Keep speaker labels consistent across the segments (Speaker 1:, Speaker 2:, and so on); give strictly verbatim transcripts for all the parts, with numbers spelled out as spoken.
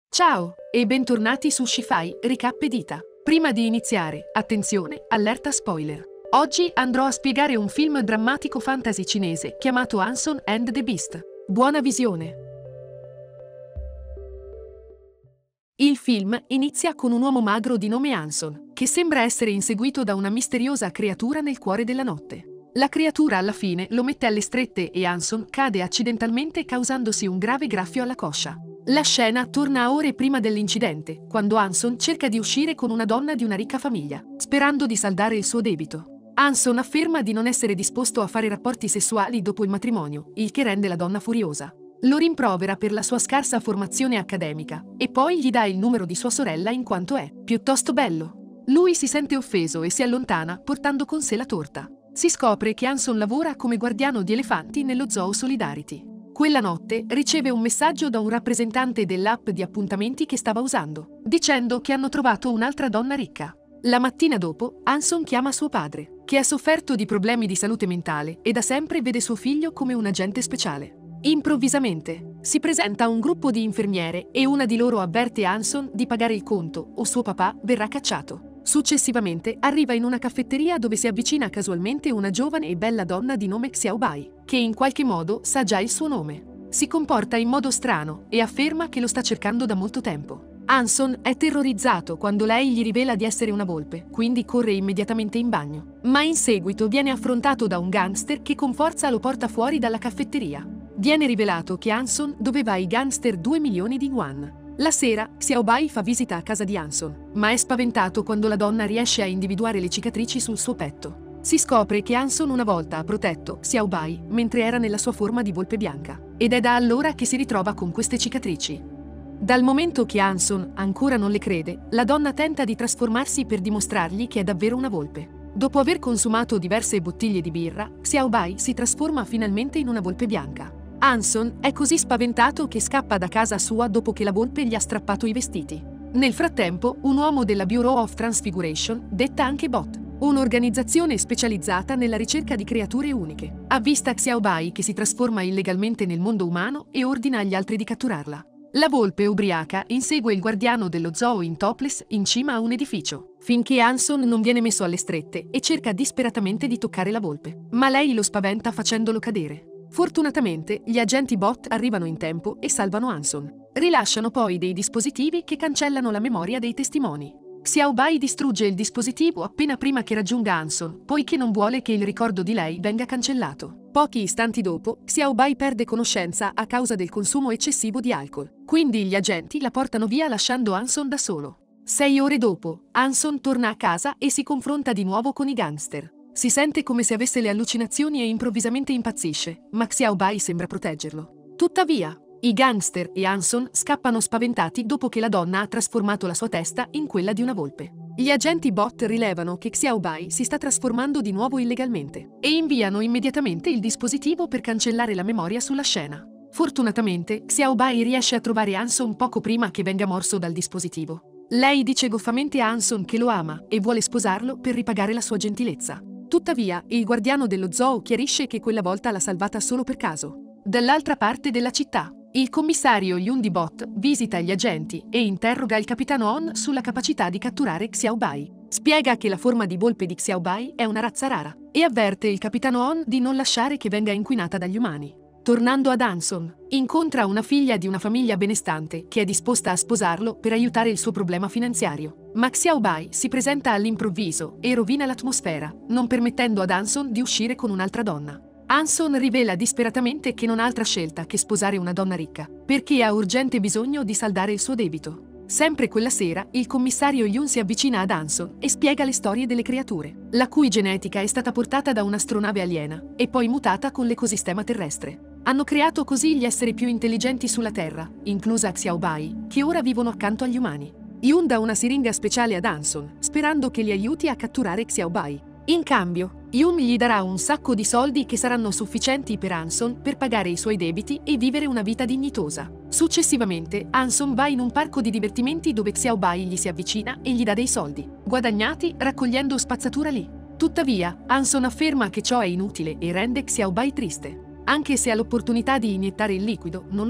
Speaker 1: Ciao e bentornati su Sci-Fi Recap Edita. Prima di iniziare, attenzione, allerta spoiler. Oggi andrò a spiegare un film drammatico fantasy cinese chiamato Hanson and the Beast. Buona visione! Il film inizia con un uomo magro di nome Hanson, che sembra essere inseguito da una misteriosa creatura nel cuore della notte. La creatura alla fine lo mette alle strette e Hanson cade accidentalmente causandosi un grave graffio alla coscia. La scena torna a ore prima dell'incidente, quando Hanson cerca di uscire con una donna di una ricca famiglia, sperando di saldare il suo debito. Hanson afferma di non essere disposto a fare rapporti sessuali dopo il matrimonio, il che rende la donna furiosa. Lo rimprovera per la sua scarsa formazione accademica e poi gli dà il numero di sua sorella in quanto è piuttosto bello. Lui si sente offeso e si allontana portando con sé la torta. Si scopre che Hanson lavora come guardiano di elefanti nello Zoo Solidarity. Quella notte riceve un messaggio da un rappresentante dell'app di appuntamenti che stava usando, dicendo che hanno trovato un'altra donna ricca. La mattina dopo, Hanson chiama suo padre, che ha sofferto di problemi di salute mentale e da sempre vede suo figlio come un agente speciale. Improvvisamente, si presenta un gruppo di infermiere e una di loro avverte Hanson di pagare il conto o suo papà verrà cacciato. Successivamente arriva in una caffetteria dove si avvicina casualmente una giovane e bella donna di nome Xiaobai, che in qualche modo sa già il suo nome. Si comporta in modo strano e afferma che lo sta cercando da molto tempo. Hanson è terrorizzato quando lei gli rivela di essere una volpe, quindi corre immediatamente in bagno. Ma in seguito viene affrontato da un gangster che con forza lo porta fuori dalla caffetteria. Viene rivelato che Hanson doveva ai gangster due milioni di yuan. La sera, Xiaobai fa visita a casa di Hanson, ma è spaventato quando la donna riesce a individuare le cicatrici sul suo petto. Si scopre che Hanson una volta ha protetto Xiaobai mentre era nella sua forma di volpe bianca, ed è da allora che si ritrova con queste cicatrici. Dal momento che Hanson ancora non le crede, la donna tenta di trasformarsi per dimostrargli che è davvero una volpe. Dopo aver consumato diverse bottiglie di birra, Xiaobai si trasforma finalmente in una volpe bianca. Hanson è così spaventato che scappa da casa sua dopo che la volpe gli ha strappato i vestiti. Nel frattempo, un uomo della Bureau of Transfiguration, detta anche B O T, un'organizzazione specializzata nella ricerca di creature uniche, avvista Xiaobai che si trasforma illegalmente nel mondo umano e ordina agli altri di catturarla. La volpe ubriaca insegue il guardiano dello zoo in topless in cima a un edificio, finché Hanson non viene messo alle strette e cerca disperatamente di toccare la volpe, ma lei lo spaventa facendolo cadere. Fortunatamente, gli agenti B O T arrivano in tempo e salvano Hanson. Rilasciano poi dei dispositivi che cancellano la memoria dei testimoni. Xiaobai distrugge il dispositivo appena prima che raggiunga Hanson, poiché non vuole che il ricordo di lei venga cancellato. Pochi istanti dopo, Xiaobai perde conoscenza a causa del consumo eccessivo di alcol. Quindi gli agenti la portano via lasciando Hanson da solo. Sei ore dopo, Hanson torna a casa e si confronta di nuovo con i gangster. Si sente come se avesse le allucinazioni e improvvisamente impazzisce, ma Xiaobai sembra proteggerlo. Tuttavia, i gangster e Hanson scappano spaventati dopo che la donna ha trasformato la sua testa in quella di una volpe. Gli agenti B O T rilevano che Xiaobai si sta trasformando di nuovo illegalmente e inviano immediatamente il dispositivo per cancellare la memoria sulla scena. Fortunatamente, Xiaobai riesce a trovare Hanson poco prima che venga morso dal dispositivo. Lei dice goffamente a Hanson che lo ama e vuole sposarlo per ripagare la sua gentilezza. Tuttavia, il guardiano dello zoo chiarisce che quella volta l'ha salvata solo per caso. Dall'altra parte della città, il commissario Yun di B O T visita gli agenti e interroga il capitano On sulla capacità di catturare Xiaobai. Spiega che la forma di volpe di Xiaobai è una razza rara e avverte il capitano On di non lasciare che venga inquinata dagli umani. Tornando ad Hanson, incontra una figlia di una famiglia benestante che è disposta a sposarlo per aiutare il suo problema finanziario. Ma Xiaobai si presenta all'improvviso e rovina l'atmosfera, non permettendo ad Hanson di uscire con un'altra donna. Hanson rivela disperatamente che non ha altra scelta che sposare una donna ricca, perché ha urgente bisogno di saldare il suo debito. Sempre quella sera, il commissario Yun si avvicina ad Hanson e spiega le storie delle creature, la cui genetica è stata portata da un'astronave aliena e poi mutata con l'ecosistema terrestre. Hanno creato così gli esseri più intelligenti sulla Terra, inclusa Xiaobai, che ora vivono accanto agli umani. Yun dà una siringa speciale ad Hanson, sperando che li aiuti a catturare Xiaobai. In cambio, Yun gli darà un sacco di soldi che saranno sufficienti per Hanson per pagare i suoi debiti e vivere una vita dignitosa. Successivamente, Hanson va in un parco di divertimenti dove Xiaobai gli si avvicina e gli dà dei soldi, guadagnati raccogliendo spazzatura lì. Tuttavia, Hanson afferma che ciò è inutile e rende Xiaobai triste. Anche se ha l'opportunità di iniettare il liquido, non lo fa.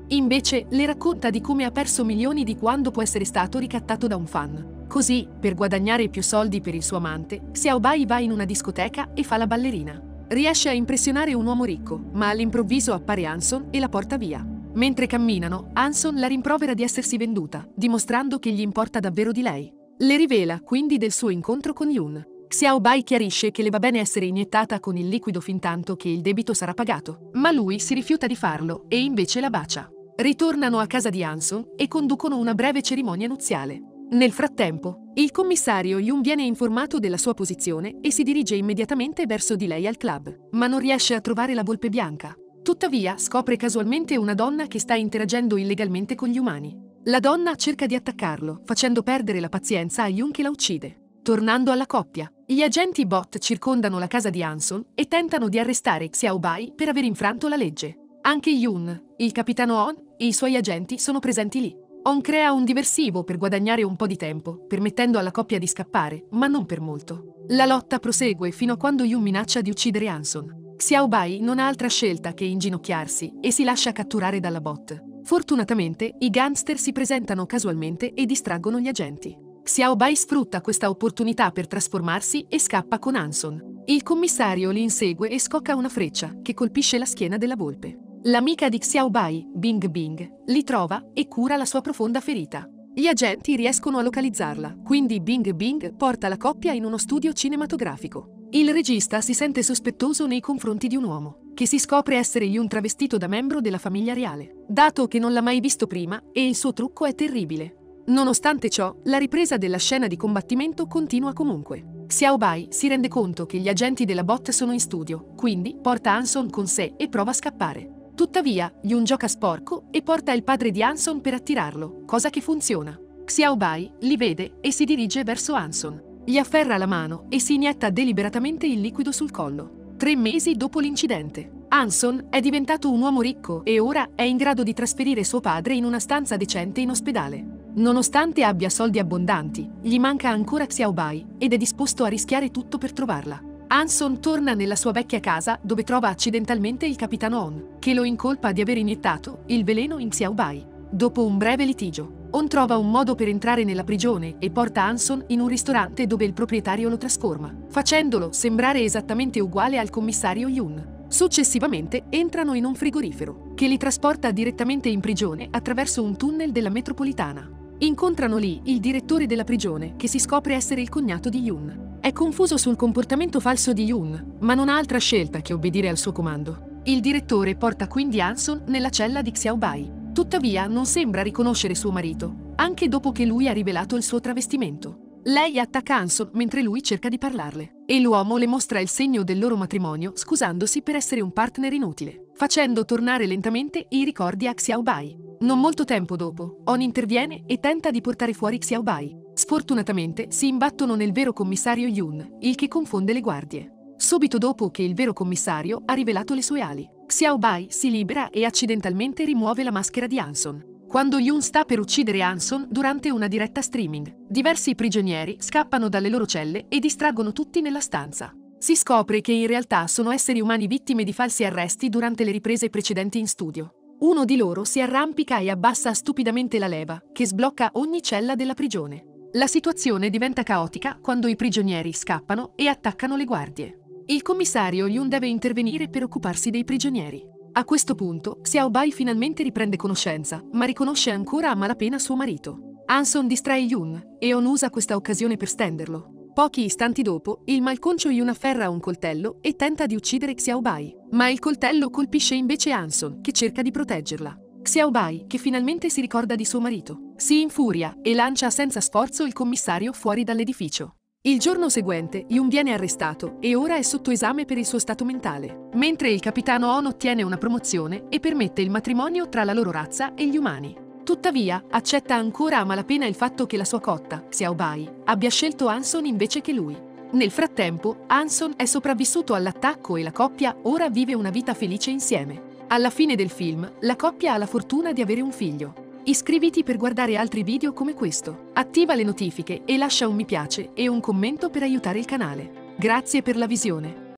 Speaker 1: Invece, le racconta di come ha perso milioni di quando può essere stato ricattato da un fan. Così, per guadagnare più soldi per il suo amante, Xiaobai va in una discoteca e fa la ballerina. Riesce a impressionare un uomo ricco, ma all'improvviso appare Hanson e la porta via. Mentre camminano, Hanson la rimprovera di essersi venduta, dimostrando che gli importa davvero di lei. Le rivela quindi del suo incontro con Yoon. Xiaobai chiarisce che le va bene essere iniettata con il liquido fintanto che il debito sarà pagato, ma lui si rifiuta di farlo e invece la bacia. Ritornano a casa di Hanson e conducono una breve cerimonia nuziale. Nel frattempo, il commissario Yoon viene informato della sua posizione e si dirige immediatamente verso di lei al club, ma non riesce a trovare la volpe bianca. Tuttavia, scopre casualmente una donna che sta interagendo illegalmente con gli umani. La donna cerca di attaccarlo, facendo perdere la pazienza a Yoon che la uccide. Tornando alla coppia, gli agenti bot circondano la casa di Hanson e tentano di arrestare Xiaobai per aver infranto la legge. Anche Yoon, il capitano On e i suoi agenti sono presenti lì. On crea un diversivo per guadagnare un po' di tempo, permettendo alla coppia di scappare, ma non per molto. La lotta prosegue fino a quando Yoon minaccia di uccidere Hanson. Xiaobai non ha altra scelta che inginocchiarsi e si lascia catturare dalla bot. Fortunatamente, i gangster si presentano casualmente e distraggono gli agenti. Xiaobai sfrutta questa opportunità per trasformarsi e scappa con Hanson. Il commissario li insegue e scocca una freccia che colpisce la schiena della volpe. L'amica di Xiaobai, Bing Bing, li trova e cura la sua profonda ferita. Gli agenti riescono a localizzarla, quindi Bing Bing porta la coppia in uno studio cinematografico. Il regista si sente sospettoso nei confronti di un uomo, che si scopre essere Yoon travestito da membro della famiglia reale, dato che non l'ha mai visto prima e il suo trucco è terribile. Nonostante ciò, la ripresa della scena di combattimento continua comunque. Xiaobai si rende conto che gli agenti della bot sono in studio, quindi porta Hanson con sé e prova a scappare. Tuttavia, Yoon gioca sporco e porta il padre di Hanson per attirarlo, cosa che funziona. Xiaobai li vede e si dirige verso Hanson. Gli afferra la mano e si inietta deliberatamente il liquido sul collo. Tre mesi dopo l'incidente, Hanson è diventato un uomo ricco e ora è in grado di trasferire suo padre in una stanza decente in ospedale. Nonostante abbia soldi abbondanti, gli manca ancora Xiaobai ed è disposto a rischiare tutto per trovarla. Hanson torna nella sua vecchia casa dove trova accidentalmente il capitano On, che lo incolpa di aver iniettato il veleno in Xiaobai. Dopo un breve litigio, On trova un modo per entrare nella prigione e porta Hanson in un ristorante dove il proprietario lo trasforma, facendolo sembrare esattamente uguale al commissario Yoon. Successivamente entrano in un frigorifero, che li trasporta direttamente in prigione attraverso un tunnel della metropolitana. Incontrano lì il direttore della prigione, che si scopre essere il cognato di Yoon. È confuso sul comportamento falso di Yoon, ma non ha altra scelta che obbedire al suo comando. Il direttore porta quindi Hanson nella cella di Xiaobai. Tuttavia non sembra riconoscere suo marito, anche dopo che lui ha rivelato il suo travestimento. Lei attacca Hanson mentre lui cerca di parlarle, e l'uomo le mostra il segno del loro matrimonio scusandosi per essere un partner inutile, facendo tornare lentamente i ricordi a Xiaobai. Non molto tempo dopo, On interviene e tenta di portare fuori Xiaobai. Sfortunatamente si imbattono nel vero commissario Yoon, il che confonde le guardie. Subito dopo che il vero commissario ha rivelato le sue ali, Xiaobai si libera e accidentalmente rimuove la maschera di Hanson. Quando Yoon sta per uccidere Hanson durante una diretta streaming, diversi prigionieri scappano dalle loro celle e distraggono tutti nella stanza. Si scopre che in realtà sono esseri umani vittime di falsi arresti durante le riprese precedenti in studio. Uno di loro si arrampica e abbassa stupidamente la leva, che sblocca ogni cella della prigione. La situazione diventa caotica quando i prigionieri scappano e attaccano le guardie. Il commissario Yoon deve intervenire per occuparsi dei prigionieri. A questo punto, Xiaobai finalmente riprende conoscenza, ma riconosce ancora a malapena suo marito. Hanson distrae Yoon, e On usa questa occasione per stenderlo. Pochi istanti dopo, il malconcio Yoon afferra un coltello e tenta di uccidere Xiaobai, ma il coltello colpisce invece Hanson, che cerca di proteggerla. Xiaobai, che finalmente si ricorda di suo marito, si infuria e lancia senza sforzo il commissario fuori dall'edificio. Il giorno seguente, Yoon viene arrestato e ora è sotto esame per il suo stato mentale, mentre il capitano On ottiene una promozione e permette il matrimonio tra la loro razza e gli umani. Tuttavia, accetta ancora a malapena il fatto che la sua cotta, Xiaobai, abbia scelto Hanson invece che lui. Nel frattempo, Hanson è sopravvissuto all'attacco e la coppia ora vive una vita felice insieme. Alla fine del film, la coppia ha la fortuna di avere un figlio. Iscriviti per guardare altri video come questo. Attiva le notifiche e lascia un mi piace e un commento per aiutare il canale. Grazie per la visione.